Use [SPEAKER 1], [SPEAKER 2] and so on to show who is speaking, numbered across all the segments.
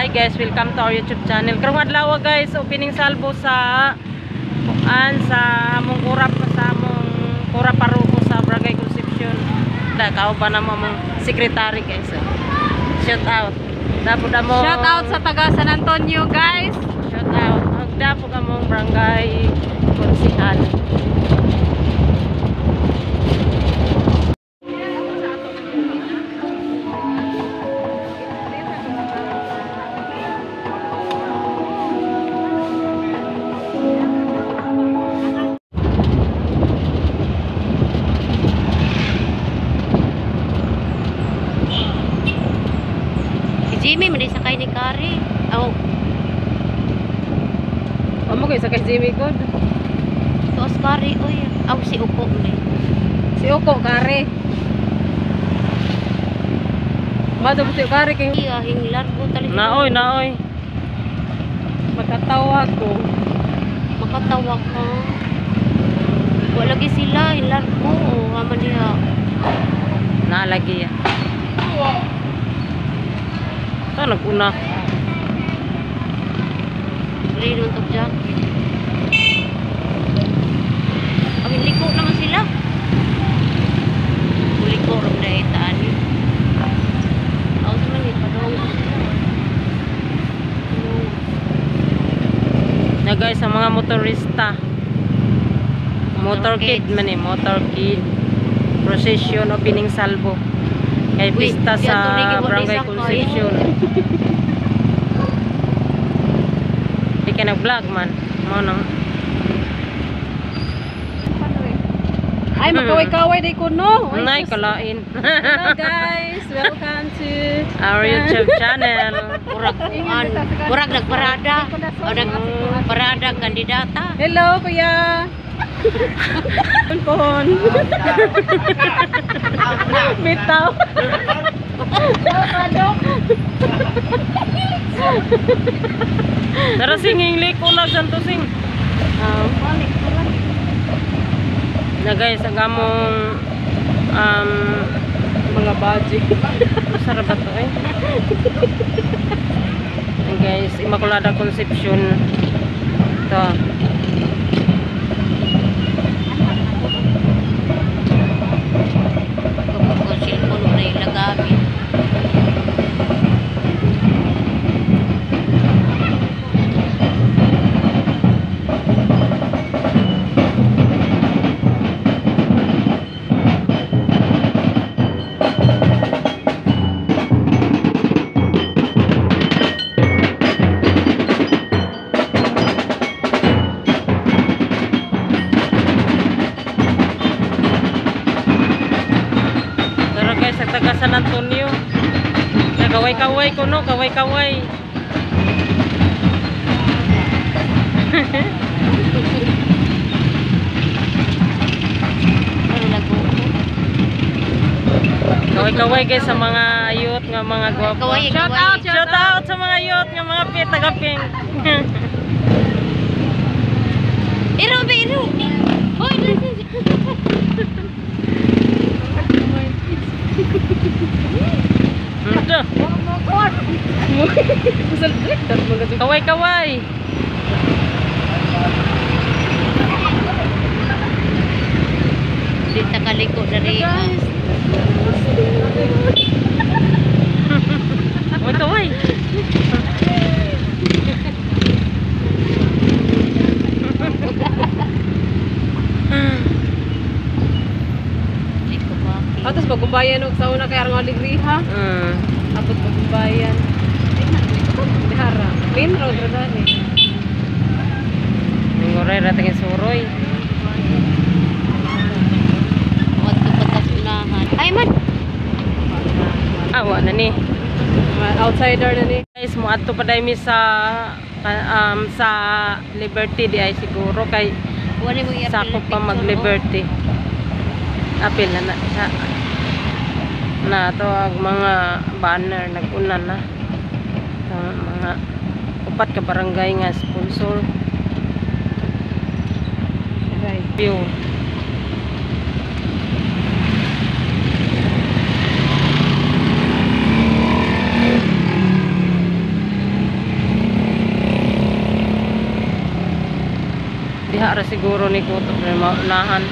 [SPEAKER 1] Hi guys, welcome to our YouTube channel. Karong adlaw guys, opening salvo sa among kurap sa among kurap paruko sa Barangay Concepcion. Kao pa na mong secretary guys. Shout out.
[SPEAKER 2] Shout out sa taga San Antonio guys.
[SPEAKER 1] Shout out. Dapo ka mong barangay konsihan.
[SPEAKER 2] Jimmy, mali sakay ni Kari. Oh.
[SPEAKER 1] Amo kay sakay Jimmy god.
[SPEAKER 2] Tuos Kari, oy. Aw si Uko ni.
[SPEAKER 1] Si Uko Kari. Mado si Kari kay
[SPEAKER 2] Iya, hinglar ko tali.
[SPEAKER 1] naoy. Magkatawa ko.
[SPEAKER 2] Makatawa ka. Wala lagi sila, hinglar ko. Aman niya.
[SPEAKER 1] Nalagi ya. Ito naguna.
[SPEAKER 2] Rin untuk jacket. Ang liko naman sila. Liko rin na itaan yun. Ako naman eh, padong.
[SPEAKER 1] Na guys, ang mga motorista. Motorkid man eh, motorkid. Procession opening salvo. Kay pista sa Barangay Concepcion. Di ka nag-vlog man. Mo nang.
[SPEAKER 2] Ay, makaway-kaway di ko no.
[SPEAKER 1] Nay, kalain.
[SPEAKER 2] Hello guys, welcome to
[SPEAKER 1] our YouTube channel.
[SPEAKER 2] Kurag nagparada. O nagparada kandidata.
[SPEAKER 1] Hello, kuya. Pohon. Bitaw. Tara singing liko na santo sing. Na guys, ang among mga baji. Sarap ba to eh? And guys, Immaculada Concepcion. Ito.
[SPEAKER 2] Cellphone na ilagamit.
[SPEAKER 1] Taga San Antonio. Kaway-kaway ko no, kaway-kaway. Kaway-kaway guys sa mga ayot nga mga gwapo. Shout out sa mga ayot nga mga taga-pink.
[SPEAKER 2] Iro. Hoy,
[SPEAKER 1] Kaway-kaway.
[SPEAKER 2] Dito kaliko dari.
[SPEAKER 1] Kaway-kaway. Atos pagkumbayan og sa una kay arang aligriha. Tapos pagkumbayan. Dihara. Main road ra dani. Ningoray ra tingin suroy.
[SPEAKER 2] Wat patas unahan. Ay man.
[SPEAKER 1] Awa na ni. Outsider na ni. Guys, mo adto pa dai mi sa Liberty di ay siguro kay
[SPEAKER 2] Wala mo
[SPEAKER 1] sakop pa mag-Liberty. Apil na to ang mga banner nag-una na mga upat ka barangay nga sponsor view. Diha ra siguro ni Kutob na maunahan.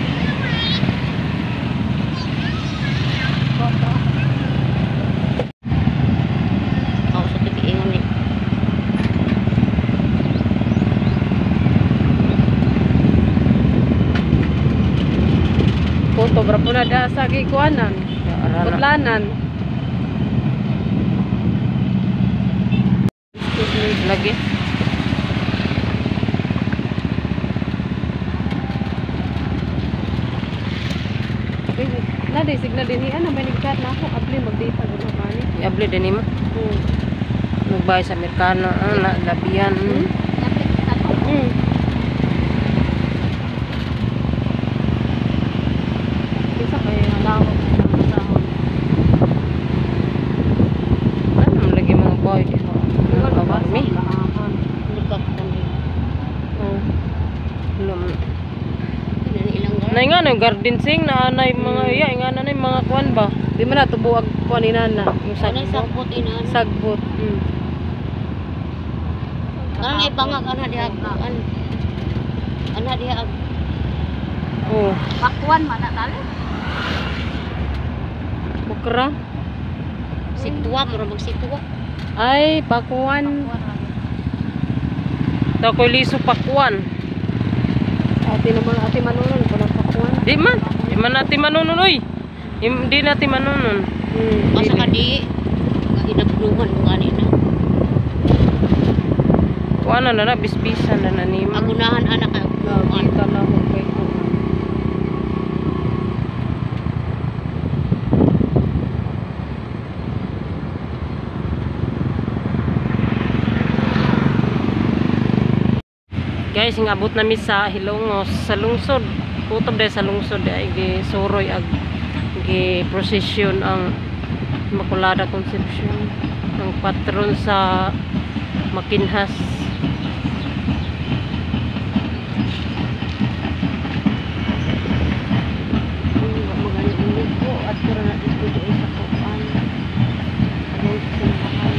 [SPEAKER 2] Ako sa tigiingon ni.
[SPEAKER 3] Kutob ra pula da sa gikuanan. Putlanan.
[SPEAKER 1] Lagi.
[SPEAKER 3] Na di signal din ana may nagchat na ako abli magdita gud mani.
[SPEAKER 1] Iabli din nimo. Magbay sa Amerikano, na labian.
[SPEAKER 3] Kisa kay halawak sa sahon.
[SPEAKER 1] Ano lagi mga boy di ho. Ano ba mi?
[SPEAKER 2] Lukat kami.
[SPEAKER 1] Lum.
[SPEAKER 2] Ini ilang gar.
[SPEAKER 1] Nay nga no garden sing na anay mga iya nga na mga kuan ba.
[SPEAKER 3] Di man na tubuag kuaninan na yung
[SPEAKER 2] Ano
[SPEAKER 3] sagbot.
[SPEAKER 2] sagbot ina.
[SPEAKER 3] Sagbot.
[SPEAKER 2] Ano ipangag ana diha an. Ana diha ag
[SPEAKER 1] Oh,
[SPEAKER 2] pakuan man na tali.
[SPEAKER 3] Bukra.
[SPEAKER 2] Situwa mo magsituwa.
[SPEAKER 3] Ay, pakuan.
[SPEAKER 1] daw koy liso pakuan.
[SPEAKER 3] Ate manunon ko ng pakuan.
[SPEAKER 1] Di man natin manunon oy. Di natin manunon.
[SPEAKER 2] Basta ka di ginabluman mo ganina.
[SPEAKER 1] Kuan na bisbisan na nimo.
[SPEAKER 2] Agunahan anak ka.
[SPEAKER 3] Kita na ko kay ko.
[SPEAKER 1] Guys, ngabot nami sa Hilongos sa lungsod. Kutob dahil sa lungsod ay gisuroy ag gi-procession ang Immaculada Conception ang patron sa Makinhas.
[SPEAKER 2] At pura na dito sa kuan. Ano simbahan.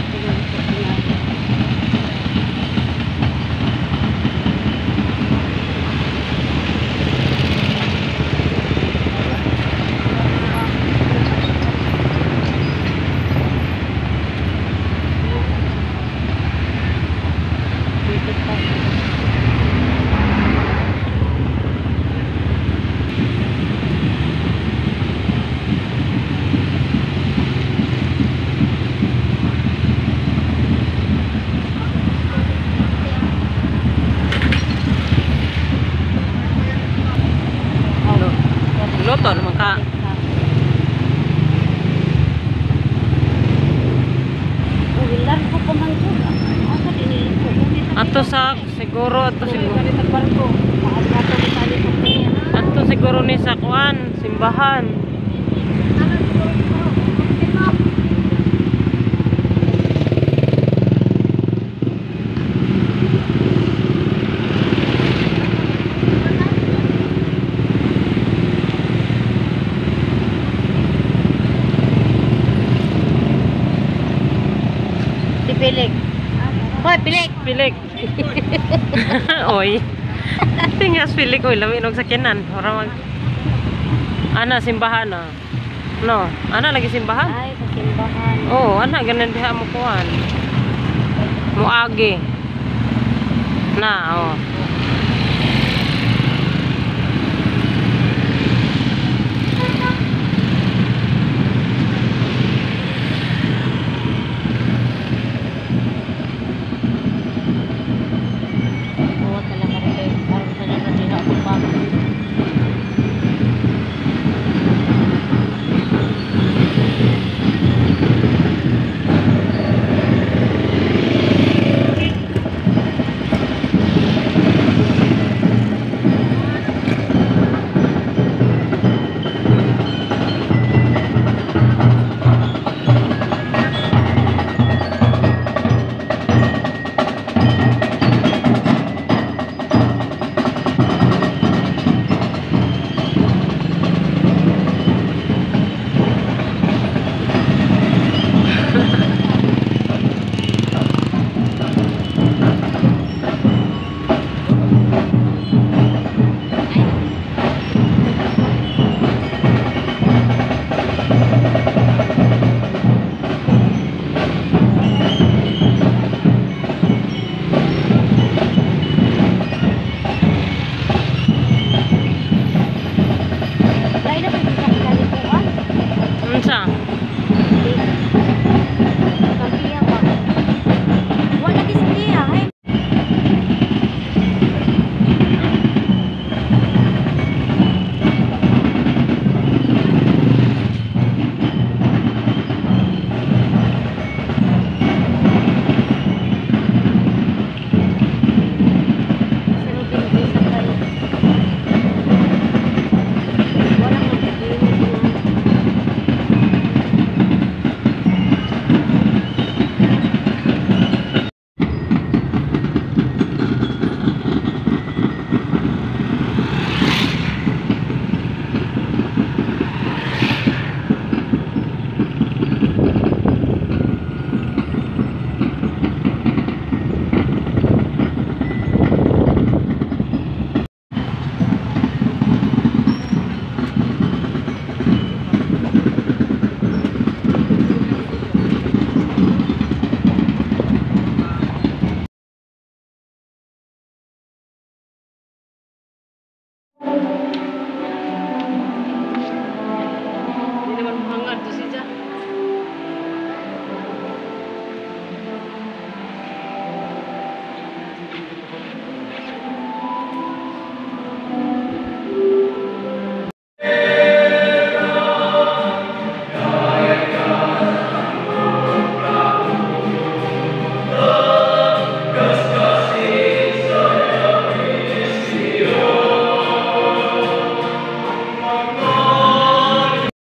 [SPEAKER 1] Loto naman ka.
[SPEAKER 2] Uwilan ko pa man siya. Asa dinili ko.
[SPEAKER 1] Ato sa siguro ato siguro.
[SPEAKER 3] Sa barko.
[SPEAKER 2] Paas na to tali sa kanya.
[SPEAKER 1] Ato siguro ni sa kuan, simbahan.
[SPEAKER 2] Pilik. Hoy, pilik.
[SPEAKER 1] Pilik. Oy. Tingas pilik oy lami nog sakinan. Ora mag ana simbahan na. No, ana lagi simbahan.
[SPEAKER 2] Ay, sa simbahan.
[SPEAKER 1] Oh, ana ganan diha mo kuan. Muagi. Na, oh.